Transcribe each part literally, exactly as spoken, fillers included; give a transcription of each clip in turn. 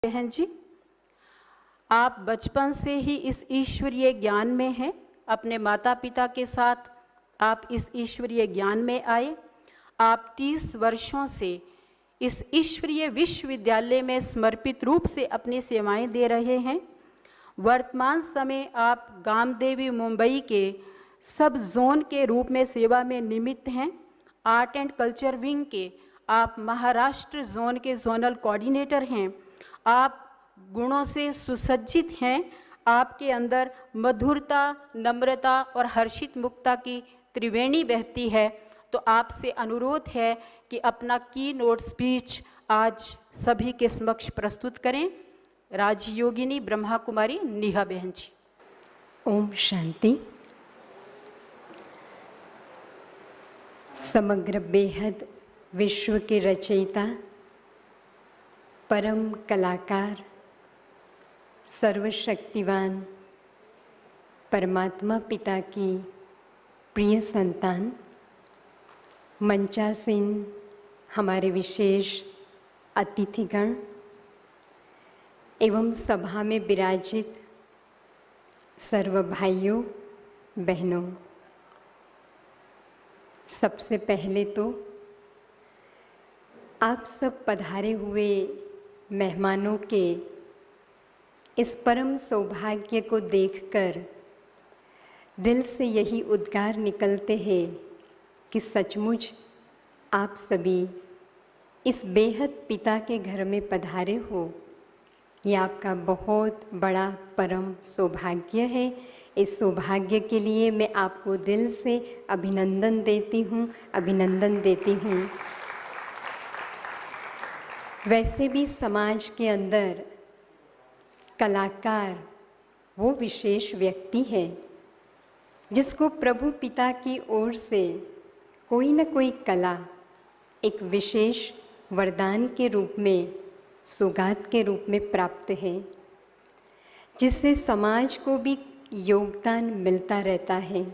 बहन जी, आप बचपन से ही इस ईश्वरीय ज्ञान में हैं। अपने माता पिता के साथ आप इस ईश्वरीय ज्ञान में आए। आप तीस वर्षों से इस ईश्वरीय विश्वविद्यालय में समर्पित रूप से अपनी सेवाएं दे रहे हैं। वर्तमान समय आप गामदेवी मुंबई के सब जोन के रूप में सेवा में निमित्त हैं। आर्ट एंड कल्चर विंग के आप महाराष्ट्र जोन के जोनल कोऑर्डिनेटर हैं। आप गुणों से सुसज्जित हैं। आपके अंदर मधुरता, नम्रता और हर्षित मुक्ता की त्रिवेणी बहती है। तो आपसे अनुरोध है कि अपना की नोट स्पीच आज सभी के समक्ष प्रस्तुत करें। राजयोगिनी ब्रह्मा कुमारी निहा बहन जी। ओम शांति। समग्र बेहद विश्व के रचयिता, परम कलाकार, सर्वशक्तिवान परमात्मा पिता की प्रिय संतान, मंचासीन हमारे विशेष अतिथिगण एवं सभा में विराजित सर्व भाइयों बहनों, सबसे पहले तो आप सब पधारे हुए मेहमानों के इस परम सौभाग्य को देखकर दिल से यही उद्गार निकलते हैं कि सचमुच आप सभी इस बेहद पिता के घर में पधारे हो। ये आपका बहुत बड़ा परम सौभाग्य है। इस सौभाग्य के लिए मैं आपको दिल से अभिनंदन देती हूँ अभिनंदन देती हूँ। वैसे भी समाज के अंदर कलाकार वो विशेष व्यक्ति है जिसको प्रभु पिता की ओर से कोई न कोई कला एक विशेष वरदान के रूप में, सौगात के रूप में प्राप्त है, जिससे समाज को भी योगदान मिलता रहता है।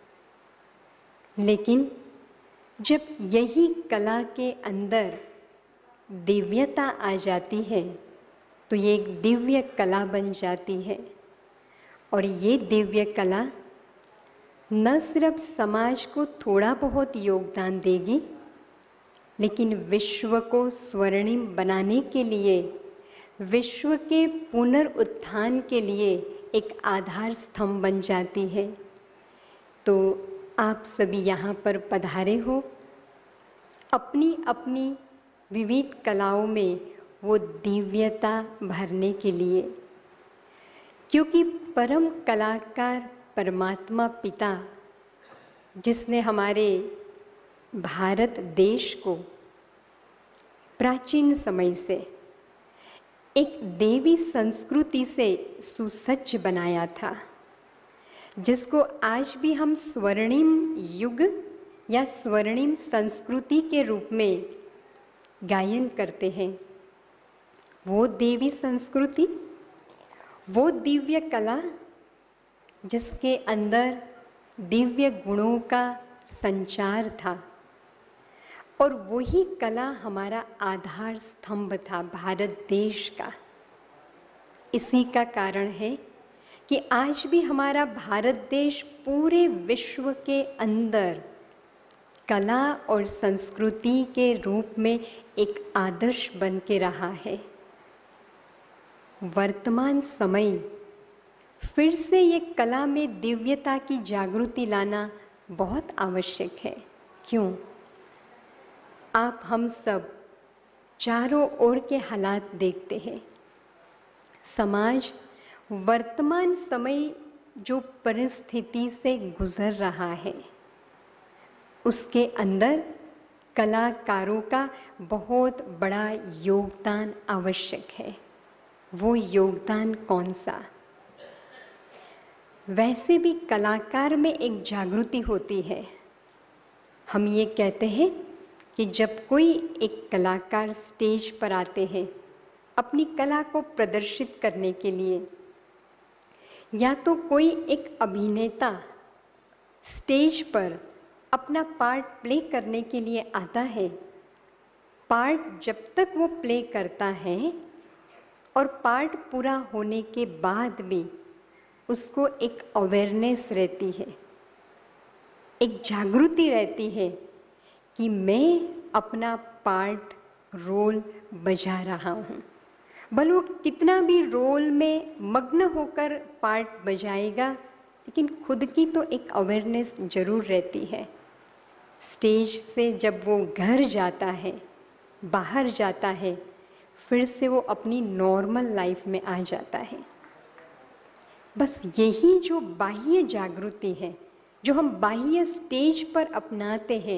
लेकिन जब यही कला के अंदर दिव्यता आ जाती है तो ये एक दिव्य कला बन जाती है। और ये दिव्य कला न सिर्फ समाज को थोड़ा बहुत योगदान देगी, लेकिन विश्व को स्वर्णिम बनाने के लिए, विश्व के पुनरुत्थान के लिए एक आधार स्तंभ बन जाती है। तो आप सभी यहाँ पर पधारे हो अपनी अपनी विविध कलाओं में वो दिव्यता भरने के लिए, क्योंकि परम कलाकार परमात्मा पिता, जिसने हमारे भारत देश को प्राचीन समय से एक देवी संस्कृति से सुसज्ज बनाया था, जिसको आज भी हम स्वर्णिम युग या स्वर्णिम संस्कृति के रूप में गायन करते हैं। वो देवी संस्कृति, वो दिव्य कला जिसके अंदर दिव्य गुणों का संचार था, और वही कला हमारा आधार स्तंभ था भारत देश का। इसी का कारण है कि आज भी हमारा भारत देश पूरे विश्व के अंदर कला और संस्कृति के रूप में एक आदर्श बन के रहा है। वर्तमान समय फिर से ये कला में दिव्यता की जागृति लाना बहुत आवश्यक है। क्यों? आप हम सब चारों ओर के हालात देखते हैं। समाज वर्तमान समय जो परिस्थिति से गुजर रहा है, उसके अंदर कलाकारों का बहुत बड़ा योगदान आवश्यक है। वो योगदान कौन सा? वैसे भी कलाकार में एक जागृति होती है। हम ये कहते हैं कि जब कोई एक कलाकार स्टेज पर आते हैं अपनी कला को प्रदर्शित करने के लिए, या तो कोई एक अभिनेता स्टेज पर अपना पार्ट प्ले करने के लिए आता है, पार्ट जब तक वो प्ले करता है और पाठ पूरा होने के बाद भी उसको एक अवेयरनेस रहती है, एक जागृति रहती है कि मैं अपना पार्ट रोल बजा रहा हूँ। भले वो कितना भी रोल में मग्न होकर पार्ट बजाएगा, लेकिन खुद की तो एक अवेयरनेस जरूर रहती है। स्टेज से जब वो घर जाता है, बाहर जाता है, फिर से वो अपनी नॉर्मल लाइफ में आ जाता है। बस यही जो बाह्य जागृति है, जो हम बाह्य स्टेज पर अपनाते हैं,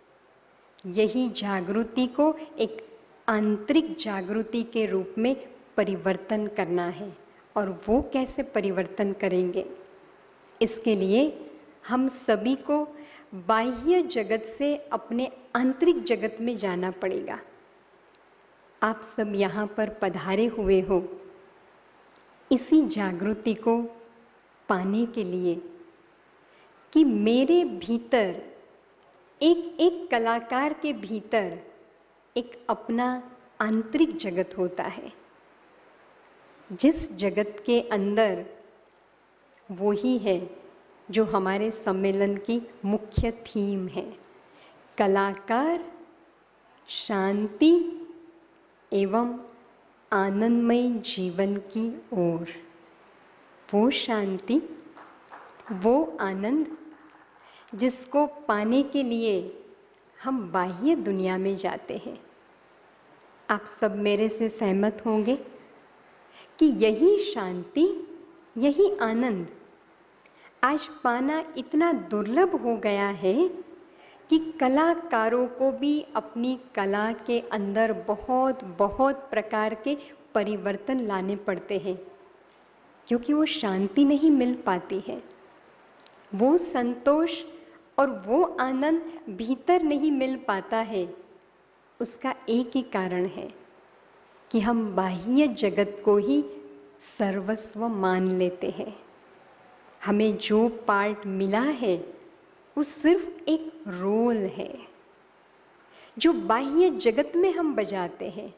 यही जागृति को एक आंतरिक जागृति के रूप में परिवर्तन करना है। और वो कैसे परिवर्तन करेंगे, इसके लिए हम सभी को बाह्य जगत से अपने आंतरिक जगत में जाना पड़ेगा। आप सब यहाँ पर पधारे हुए हो इसी जागृति को पाने के लिए कि मेरे भीतर, एक एक कलाकार के भीतर एक अपना आंतरिक जगत होता है, जिस जगत के अंदर वो ही है जो हमारे सम्मेलन की मुख्य थीम है, कलाकार शांति एवं आनंदमय जीवन की ओर। वो शांति, वो आनंद जिसको पाने के लिए हम बाह्य दुनिया में जाते हैं। आप सब मेरे से सहमत होंगे कि यही शांति, यही आनंद आज पाना इतना दुर्लभ हो गया है कि कलाकारों को भी अपनी कला के अंदर बहुत बहुत प्रकार के परिवर्तन लाने पड़ते हैं, क्योंकि वो शांति नहीं मिल पाती है, वो संतोष और वो आनंद भीतर नहीं मिल पाता है। उसका एक ही कारण है कि हम बाह्य जगत को ही सर्वस्व मान लेते हैं। हमें जो पार्ट मिला है वो सिर्फ एक रोल है जो बाह्य जगत में हम बजाते हैं।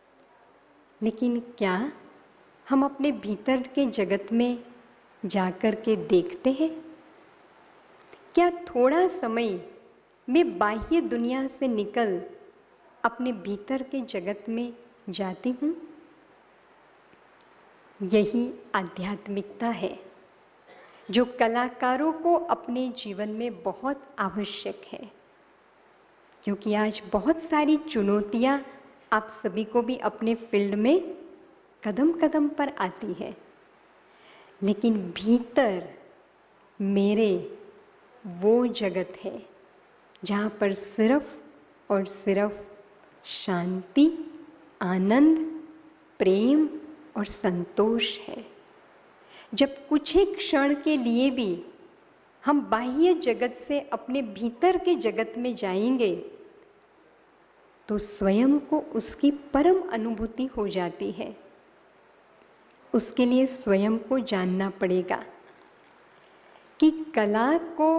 लेकिन क्या हम अपने भीतर के जगत में जाकर के देखते हैं? क्या थोड़ा समय मैं बाह्य दुनिया से निकल अपने भीतर के जगत में जाती हूँ? यही आध्यात्मिकता है जो कलाकारों को अपने जीवन में बहुत आवश्यक है, क्योंकि आज बहुत सारी चुनौतियाँ आप सभी को भी अपने फील्ड में कदम कदम पर आती है, लेकिन भीतर मेरे वो जगत है जहाँ पर सिर्फ और सिर्फ शांति, आनंद, प्रेम और संतोष है। जब कुछ एक क्षण के लिए भी हम बाह्य जगत से अपने भीतर के जगत में जाएंगे तो स्वयं को उसकी परम अनुभूति हो जाती है। उसके लिए स्वयं को जानना पड़ेगा कि कला को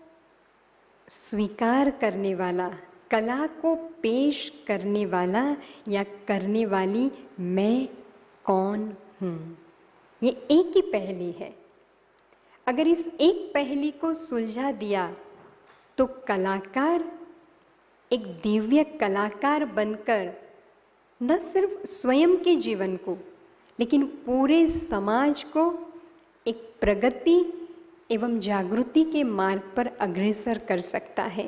स्वीकार करने वाला, कला को पेश करने वाला या करने वाली मैं कौन हूँ। ये एक ही पहेली है। अगर इस एक पहेली को सुलझा दिया तो कलाकार एक दिव्य कलाकार बनकर न सिर्फ स्वयं के जीवन को, लेकिन पूरे समाज को एक प्रगति एवं जागृति के मार्ग पर अग्रसर कर सकता है।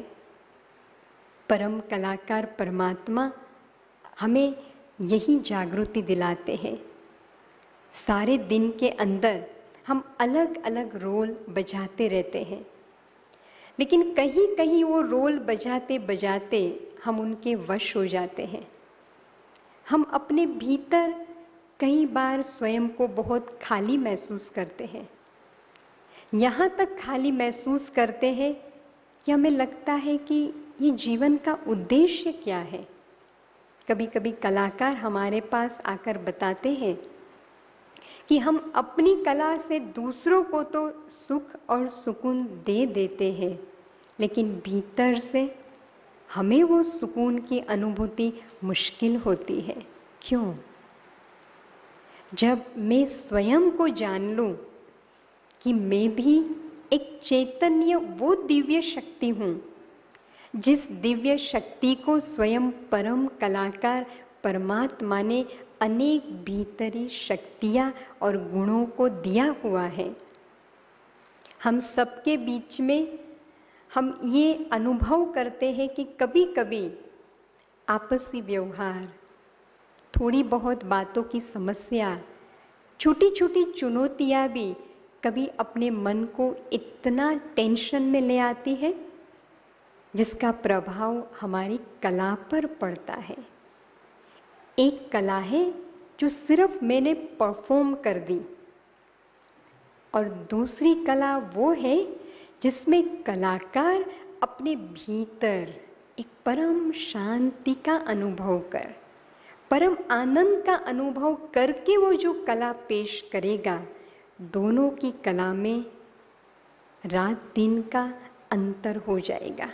परम कलाकार परमात्मा हमें यही जागृति दिलाते हैं। सारे दिन के अंदर हम अलग अलग रोल बजाते रहते हैं, लेकिन कहीं कहीं वो रोल बजाते बजाते हम उनके वश हो जाते हैं। हम अपने भीतर कई बार स्वयं को बहुत खाली महसूस करते हैं। यहाँ तक खाली महसूस करते हैं कि हमें लगता है कि ये जीवन का उद्देश्य क्या है। कभी कभी कलाकार हमारे पास आकर बताते हैं कि हम अपनी कला से दूसरों को तो सुख और सुकून दे देते हैं, लेकिन भीतर से हमें वो सुकून की अनुभूति मुश्किल होती है। क्यों? जब मैं स्वयं को जान लूं कि मैं भी एक चैतन्य, वो दिव्य शक्ति हूँ जिस दिव्य शक्ति को स्वयं परम कलाकार परमात्मा ने अनेक भीतरी शक्तियाँ और गुणों को दिया हुआ है। हम सबके बीच में हम ये अनुभव करते हैं कि कभी कभी आपसी व्यवहार, थोड़ी बहुत बातों की समस्या, छोटी छोटी चुनौतियाँ भी कभी अपने मन को इतना टेंशन में ले आती है जिसका प्रभाव हमारी कला पर पड़ता है। एक कला है जो सिर्फ मैंने परफॉर्म कर दी, और दूसरी कला वो है जिसमें कलाकार अपने भीतर एक परम शांति का अनुभव कर, परम आनंद का अनुभव करके वो जो कला पेश करेगा, दोनों की कला में रात दिन का अंतर हो जाएगा।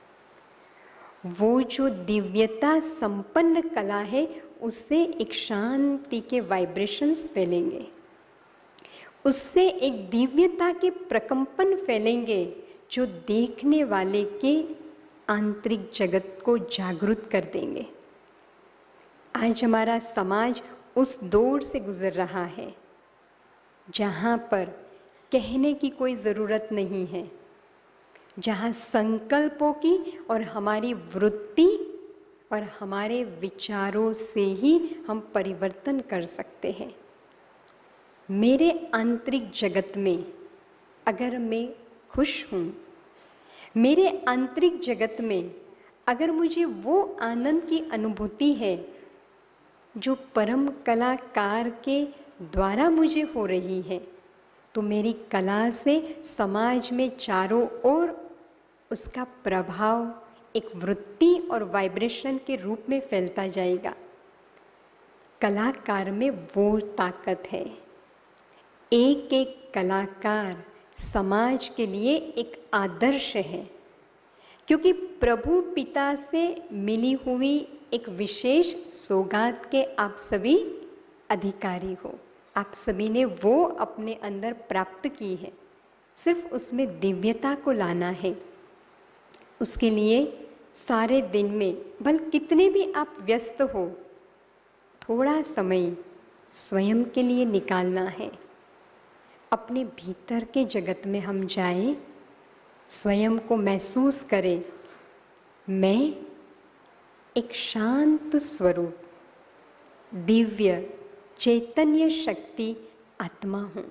वो जो दिव्यता संपन्न कला है उससे एक शांति के वाइब्रेशंस फैलेंगे, उससे एक दिव्यता के प्रकंपन फैलेंगे जो देखने वाले के आंतरिक जगत को जागृत कर देंगे। आज हमारा समाज उस दौर से गुजर रहा है जहाँ पर कहने की कोई ज़रूरत नहीं है, जहाँ संकल्पों की और हमारी वृत्ति और हमारे विचारों से ही हम परिवर्तन कर सकते हैं। मेरे आंतरिक जगत में अगर मैं खुश हूँ, मेरे आंतरिक जगत में अगर मुझे वो आनंद की अनुभूति है जो परम कलाकार के द्वारा मुझे हो रही है, तो मेरी कला से समाज में चारों ओर उसका प्रभाव एक वृत्ति और वाइब्रेशन के रूप में फैलता जाएगा। कलाकार में वो ताकत है। एक एक कलाकार समाज के लिए एक आदर्श है, क्योंकि प्रभु पिता से मिली हुई एक विशेष सौगात के आप सभी अधिकारी हो। आप सभी ने वो अपने अंदर प्राप्त की है, सिर्फ उसमें दिव्यता को लाना है। उसके लिए सारे दिन में, भले कितने भी आप व्यस्त हो, थोड़ा समय स्वयं के लिए निकालना है। अपने भीतर के जगत में हम जाएं, स्वयं को महसूस करें, मैं एक शांत स्वरूप, दिव्य चैतन्य शक्ति आत्मा हूँ।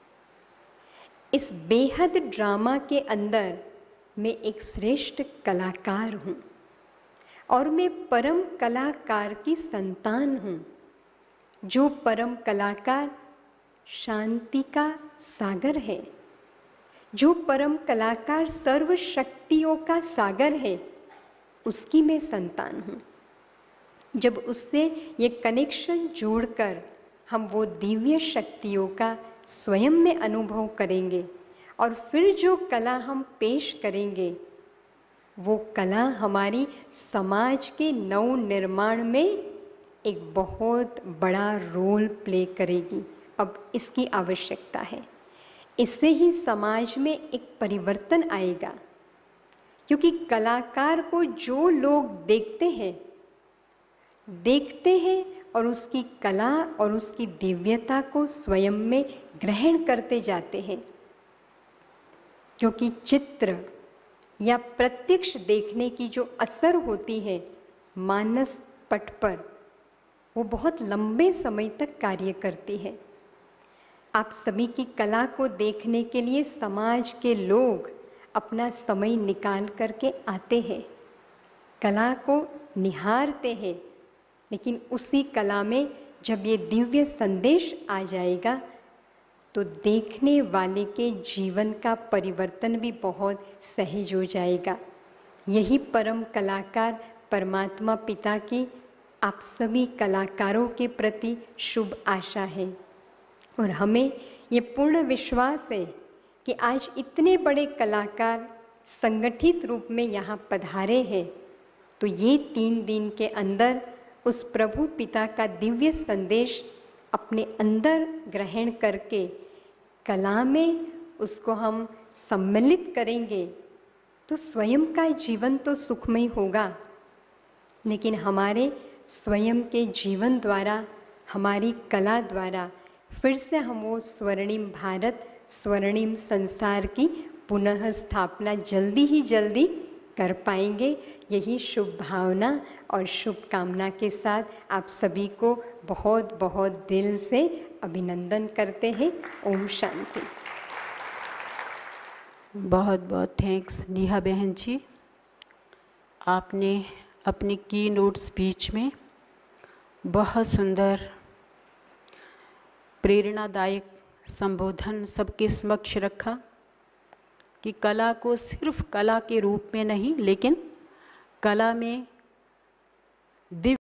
इस बेहद ड्रामा के अंदर मैं एक श्रेष्ठ कलाकार हूँ और मैं परम कलाकार की संतान हूँ। जो परम कलाकार शांति का सागर है, जो परम कलाकार सर्व शक्तियों का सागर है, उसकी मैं संतान हूँ। जब उससे ये कनेक्शन जोड़कर हम वो दिव्य शक्तियों का स्वयं में अनुभव करेंगे और फिर जो कला हम पेश करेंगे, वो कला हमारी समाज के नव निर्माण में एक बहुत बड़ा रोल प्ले करेगी। अब इसकी आवश्यकता है। इससे ही समाज में एक परिवर्तन आएगा, क्योंकि कलाकार को जो लोग देखते हैं देखते हैं और उसकी कला और उसकी दिव्यता को स्वयं में ग्रहण करते जाते हैं। क्योंकि चित्र या प्रत्यक्ष देखने की जो असर होती है मानस पट पर, वो बहुत लंबे समय तक कार्य करती है। आप सभी की कला को देखने के लिए समाज के लोग अपना समय निकाल करके आते हैं, कला को निहारते हैं। लेकिन उसी कला में जब ये दिव्य संदेश आ जाएगा तो देखने वाले के जीवन का परिवर्तन भी बहुत सहज हो जाएगा। यही परम कलाकार परमात्मा पिता की आप सभी कलाकारों के प्रति शुभ आशा है। और हमें ये पूर्ण विश्वास है कि आज इतने बड़े कलाकार संगठित रूप में यहाँ पधारे हैं, तो ये तीन दिन के अंदर उस प्रभु पिता का दिव्य संदेश अपने अंदर ग्रहण करके कला में उसको हम सम्मिलित करेंगे तो स्वयं का जीवन तो सुखमय होगा, लेकिन हमारे स्वयं के जीवन द्वारा, हमारी कला द्वारा फिर से हम वो स्वर्णिम भारत, स्वर्णिम संसार की पुनः स्थापना जल्दी ही जल्दी कर पाएंगे। यही शुभ भावना और शुभकामना के साथ आप सभी को बहुत बहुत दिल से अभिनंदन करते हैं। ओम शांति। बहुत बहुत थैंक्स नेहा बहन जी। आपने अपनी की नोट स्पीच में बहुत सुंदर प्रेरणादायक संबोधन सबके समक्ष रखा कि कला को सिर्फ कला के रूप में नहीं, लेकिन कला में दिव्य